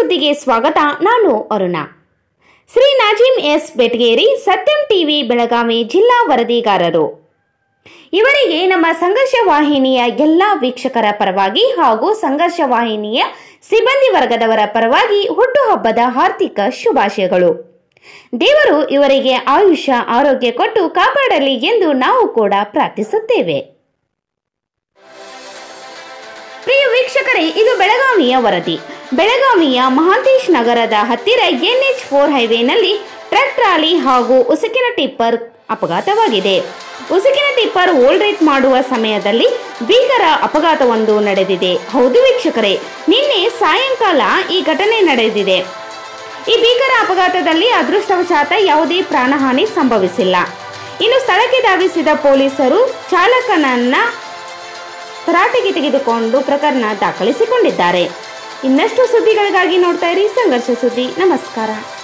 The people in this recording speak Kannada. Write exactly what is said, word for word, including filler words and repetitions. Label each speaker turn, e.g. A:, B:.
A: ಸುದ್ದಿಗೆ ಸ್ವಾಗತ. ನಾನು ಅರುಣ. ಶ್ರೀ ನಾಜಿಮ್ ಎಸ್ ಬೆಟಗೇರಿ, ಸತ್ಯಂ ಟಿವಿ ಬೆಳಗಾವಿ ಜಿಲ್ಲಾ ವರದಿಗಾರರು. ಇವರಿಗೆ ನಮ್ಮ ಸಂಘರ್ಷ ವಾಹಿನಿಯ ಎಲ್ಲ ವೀಕ್ಷಕರ ಪರವಾಗಿ ಹಾಗೂ ಸಂಘರ್ಷ ವಾಹಿನಿಯ ಸಿಬ್ಬಂದಿ ವರ್ಗದವರ ಪರವಾಗಿ ಹುಟ್ಟುಹಬ್ಬದ ಹಾರ್ದಿಕ ಶುಭಾಶಯಗಳು. ದೇವರು ಇವರಿಗೆ ಆಯುಷ್ಯ ಆರೋಗ್ಯ ಕೊಟ್ಟು ಕಾಪಾಡಲಿ ಎಂದು ನಾವು ಕೂಡ ಪ್ರಾರ್ಥಿಸುತ್ತೇವೆ. ಪ್ರಿಯ ವೀಕ್ಷಕರೇ, ಇದು ಬೆಳಗಾವಿಯ ವರದಿ. ಬೆಳಗಾವಿಯ ಮಹಾಂತೇಶ್ ನಗರದ ಹತ್ತಿರ ಎನ್ ಎಚ್ ಫೋರ್ ಹೈವೇನಲ್ಲಿ ಟ್ರಕ್ ಟ್ರಾಲಿ ಹಾಗೂ ಉಸುಕಿನ ಟಿಪ್ಪರ್ ಅಪಘಾತವಾಗಿದೆ. ಉಸುಕಿನ ಟಿಪ್ಪರ್ ಓಲ್ರೇಟ್ ಮಾಡುವ ಸಮಯದಲ್ಲಿ ಭೀಕರ ಅಪಘಾತವೊಂದು ನಡೆದಿದೆ. ಹೌದು ವೀಕ್ಷಕರೇ, ನಿನ್ನೆ ಸಾಯಂಕಾಲ ಈ ಘಟನೆ ನಡೆದಿದೆ. ಈ ಭೀಕರ ಅಪಘಾತದಲ್ಲಿ ಅದೃಷ್ಟವಶಾತ್ ಯಾವುದೇ ಪ್ರಾಣಹಾನಿ ಸಂಭವಿಸಿಲ್ಲ. ಇನ್ನು ಸ್ಥಳಕ್ಕೆ ಧಾವಿಸಿದ ಪೊಲೀಸರು ಚಾಲಕನನ್ನ ತರಾಟೆಗೆ ತೆಗೆದುಕೊಂಡು ಪ್ರಕರಣ ದಾಖಲಿಸಿಕೊಂಡಿದ್ದಾರೆ. ಇನ್ನಷ್ಟು ಸುದ್ದಿಗಳಿಗಾಗಿ ನೋಡ್ತಾ ಇರಿ ಸಂಘರ್ಷ ಸುದ್ದಿ. ನಮಸ್ಕಾರ.